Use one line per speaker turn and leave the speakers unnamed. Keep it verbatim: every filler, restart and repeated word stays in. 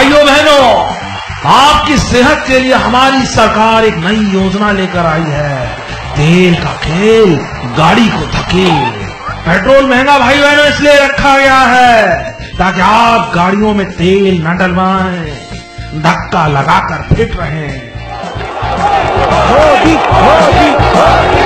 भाइयों बहनों, आपकी सेहत के लिए हमारी सरकार एक नई योजना लेकर आई है। तेल का खेल, गाड़ी को धकेल। पेट्रोल महंगा भाई बहनों इसलिए रखा गया है ताकि आप गाड़ियों में तेल न डलवाएं, धक्का लगाकर फिट रहें।
मोदी मोदी